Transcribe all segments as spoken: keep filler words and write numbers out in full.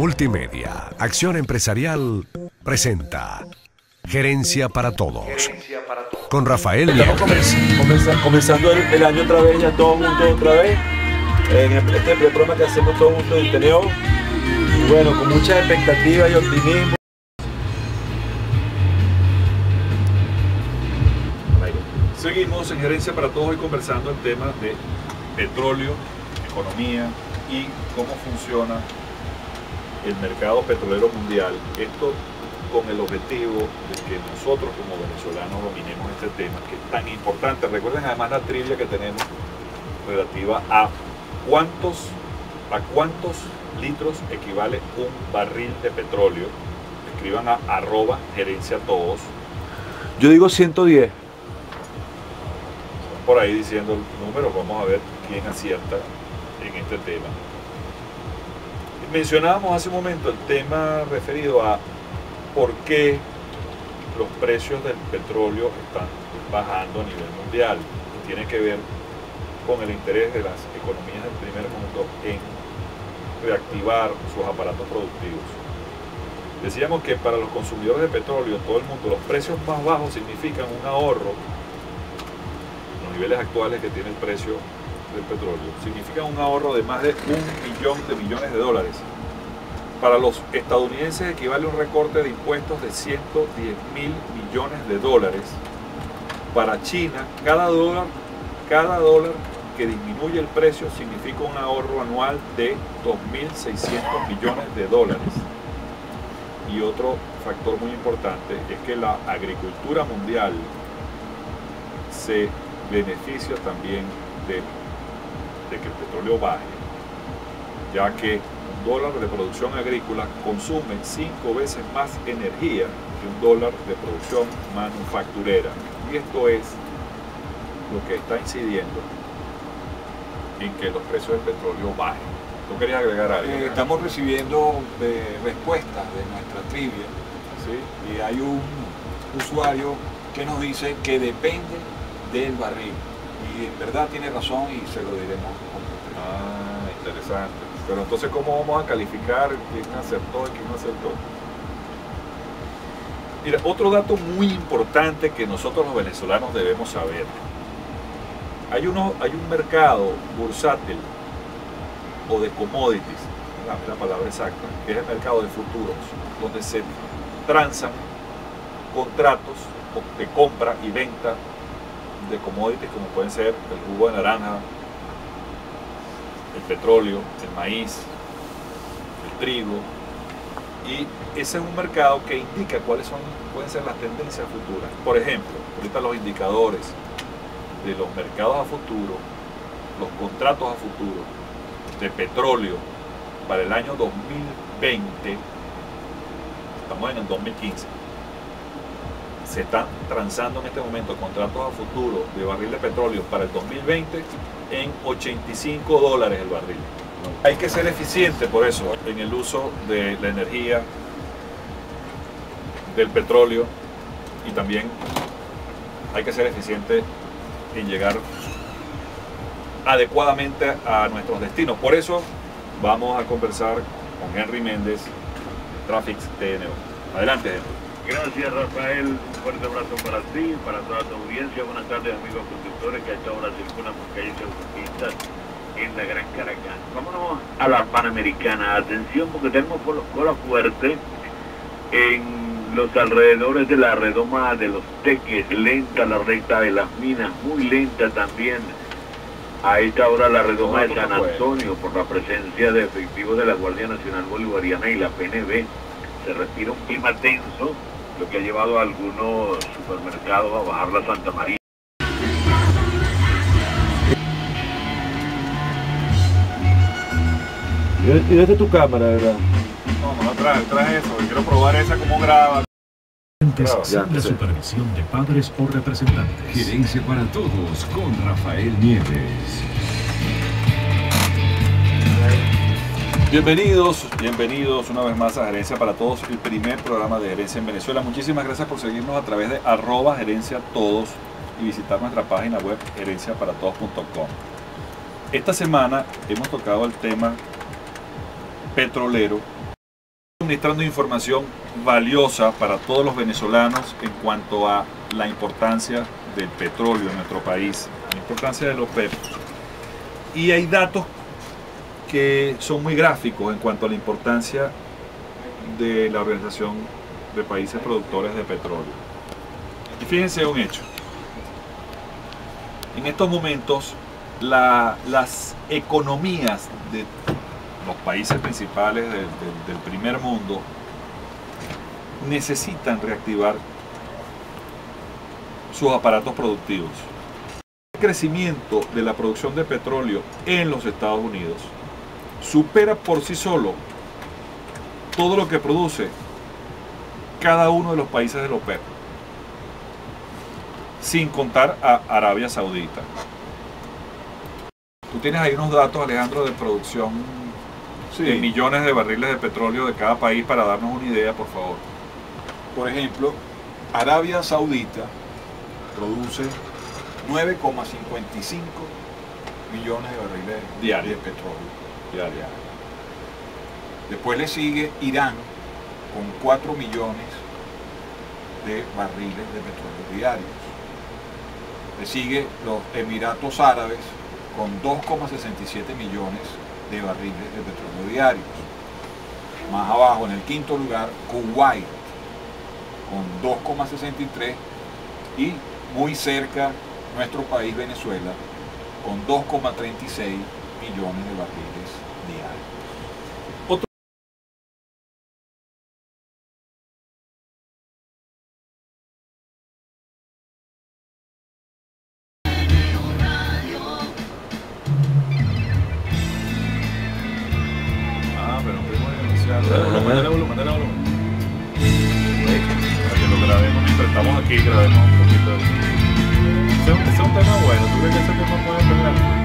Multimedia, Acción Empresarial, presenta Gerencia para Todos, con Rafael Estamos Nieves. comenz- comenzando el, el año otra vez, ya todos juntos otra vez, en el- este primer programa que hacemos todos juntos en Teneo. Y bueno, con mucha expectativa y optimismo. Seguimos en Gerencia para Todos hoy conversando el tema de petróleo, economía y cómo funciona el mercado petrolero mundial. Esto con el objetivo de que nosotros como venezolanos dominemos este tema que es tan importante. Recuerden además la trivia que tenemos relativa a cuántos, a cuántos litros equivale un barril de petróleo. Escriban a arroba gerencia todos. Yo digo ciento diez. Por ahí diciendo el número, vamos a ver quién acierta en este tema. Mencionábamos hace un momento el tema referido a por qué los precios del petróleo están bajando a nivel mundial. Tiene que ver con el interés de las economías del primer mundo en reactivar sus aparatos productivos. Decíamos que para los consumidores de petróleo en todo el mundo los precios más bajos significan un ahorro. Los niveles actuales que tiene el precio del petróleo significa un ahorro de más de un millón de millones de dólares. Para los estadounidenses equivale a un recorte de impuestos de ciento diez mil millones de dólares. Para China, cada dólar, cada dólar que disminuye el precio significa un ahorro anual de dos mil seiscientos millones de dólares. Y otro factor muy importante es que la agricultura mundial se beneficia también de, de que el petróleo baje, ya que un dólar de producción agrícola consume cinco veces más energía que un dólar de producción manufacturera. Y esto es lo que está incidiendo en que los precios del petróleo bajen. ¿Tú querías agregar algo? Eh, estamos recibiendo eh, respuestas de nuestra trivia, ¿Sí? y hay un usuario que nos dice que depende del barril, y en verdad tiene razón y se lo diremos con posterioridad. Ah, interesante. Pero entonces, ¿cómo vamos a calificar quién acertó y quién no acertó? Mira, otro dato muy importante que nosotros los venezolanos debemos saber. Hay, uno, hay un mercado bursátil o de commodities, la, la palabra exacta, que es el mercado de futuros, donde se transan contratos de compra y venta de commodities como pueden ser el jugo de naranja, el petróleo, el maíz, el trigo, y ese es un mercado que indica cuáles son, pueden ser las tendencias futuras. Por ejemplo, ahorita los indicadores de los mercados a futuro, los contratos a futuro de petróleo para el año dos mil veinte, estamos en el dos mil quince, se están transando en este momento contratos a futuro de barril de petróleo para el dos mil veinte en ochenta y cinco dólares el barril. Hay que ser eficiente por eso en el uso de la energía, del petróleo, y también hay que ser eficiente en llegar adecuadamente a nuestros destinos. Por eso vamos a conversar con Henry Méndez, Trafix T N O. Adelante, Henry. Gracias, Rafael. Un fuerte abrazo para ti, para toda tu audiencia. Buenas tardes, amigos conductores que a esta hora circulan por calles y autopistas en la Gran Caracas. Vámonos a la Panamericana. Atención, porque tenemos cola fuerte en los alrededores de la redoma de Los Teques. Lenta la recta de las minas, muy lenta también. A esta hora la redoma de San Antonio, por la presencia de efectivos de la Guardia Nacional Bolivariana y la P N B. Se respira un clima tenso, lo que ha llevado a algunos supermercados a bajar la Santa María. Y desde tu cámara, ¿verdad? No, no trae, trae eso, quiero probar esa como graba. Claro, Sin la supervisión de padres o representantes. Gerencia para Todos, con Rafael Nieves. Bienvenidos, bienvenidos una vez más a Gerencia para Todos, el primer programa de gerencia en Venezuela. Muchísimas gracias por seguirnos a través de arroba gerencia todos y visitar nuestra página web gerencia para todos punto com. Esta semana hemos tocado el tema petrolero Administrando información valiosa para todos los venezolanos en cuanto a la importancia del petróleo en nuestro país, la importancia del OPEP. Y hay datos que son muy gráficos en cuanto a la importancia de la Organización de Países Productores de Petróleo. Y fíjense un hecho. En estos momentos, la, las economías de los países principales del, del, del primer mundo necesitan reactivar sus aparatos productivos. El crecimiento de la producción de petróleo en los Estados Unidos supera por sí solo todo lo que produce cada uno de los países del OPEP, sin contar a Arabia Saudita. Tú tienes ahí unos datos, Alejandro, de producción sí. de millones de barriles de petróleo de cada país para darnos una idea, por favor. Por ejemplo, Arabia Saudita produce nueve coma cincuenta y cinco millones de barriles Diario. de petróleo. Diario. Después le sigue Irán con cuatro millones de barriles de petróleo diarios. Le sigue los Emiratos Árabes con dos coma sesenta y siete millones de barriles de petróleo diarios. Más abajo, en el quinto lugar, Kuwait con dos coma sesenta y tres y muy cerca nuestro país, Venezuela, con dos coma treinta y seis millones de barriles diarios. Otro Ah, pero no podemos denunciarlo. Mándale volumen, mándale volumen. Para que lo grabemos mientras estamos aquí, grabemos un poquito de eso. Ese es un, ese es un tema bueno. ¿Tú crees que ese tema puede pegar?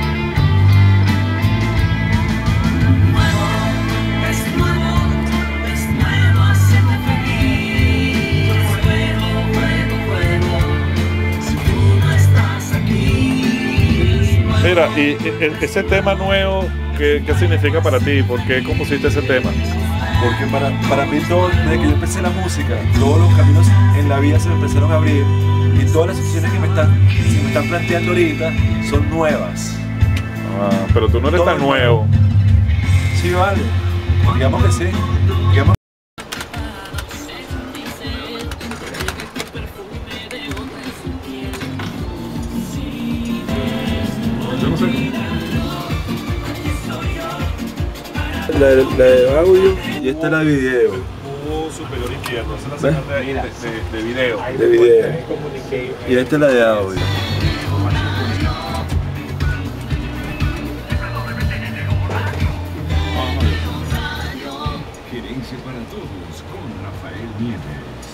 Mira, y ese tema nuevo, ¿qué, qué significa para ti? ¿Por qué compusiste ese tema? Porque para, para mí, todo, desde que yo empecé la música, todos los caminos en la vida se me empezaron a abrir y todas las situaciones que me están, se me están planteando ahorita son nuevas. Ah, pero tú no eres todo tan nuevo. Sí, vale. Digamos que sí. Digamos Yo no sé. La, la de audio y esta es la de video. Cubo superior izquierdo, esa es la señal de, de, de, de video. De video. Y esta es la de audio. Gerencia para todos con Rafael Nieves.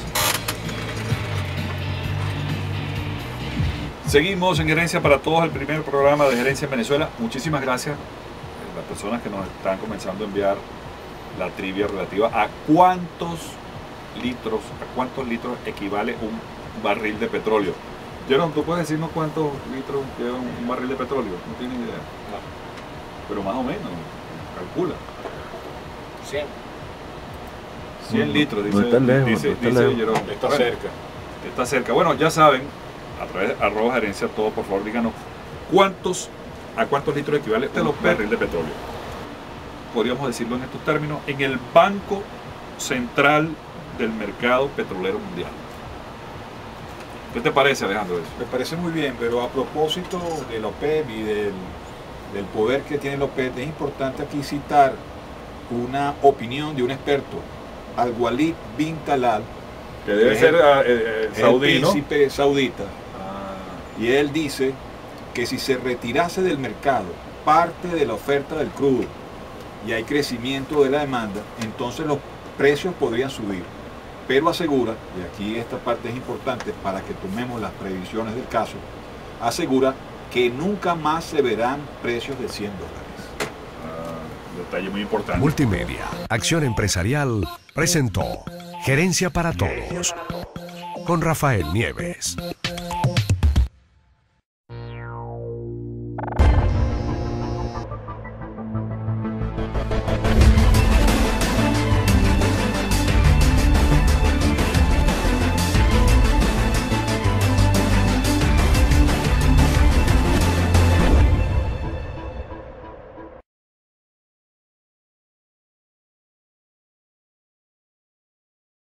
Seguimos en Gerencia para Todos, el primer programa de Gerencia en Venezuela. Muchísimas gracias a las personas que nos están comenzando a enviar la trivia relativa a cuántos litros, a cuántos litros equivale un barril de petróleo. Jerón, ¿tú puedes decirnos cuántos litros lleva un barril de petróleo? No tienes idea. No. Pero más o menos, calcula. cien. cien litros, dice, no está lejos, dice, no está dice lejos. Jerón. Está Bueno, cerca. Está cerca. Bueno, ya saben, a través de arroba gerencia todo, por favor, díganos cuántos, a cuántos litros equivale un barril de petróleo. Podríamos decirlo en estos términos, en el Banco Central del Mercado Petrolero Mundial. ¿Qué te parece, Alejandro, eso? Me parece muy bien, pero a propósito del OPEP y del, del poder que tiene el OPEP, es importante aquí citar una opinión de un experto, Al-Walid bin Talal, Que debe es ser el- uh, eh, el saudí, ¿no? príncipe saudita, Ah, y él dice que si se retirase del mercado parte de la oferta del crudo y hay crecimiento de la demanda, entonces los precios podrían subir. Pero asegura, y aquí esta parte es importante para que tomemos las previsiones del caso, asegura que nunca más se verán precios de cien dólares. ah, detalle muy importante. Multimedia, Acción Empresarial, presentó Gerencia para Todos con Rafael Nieves.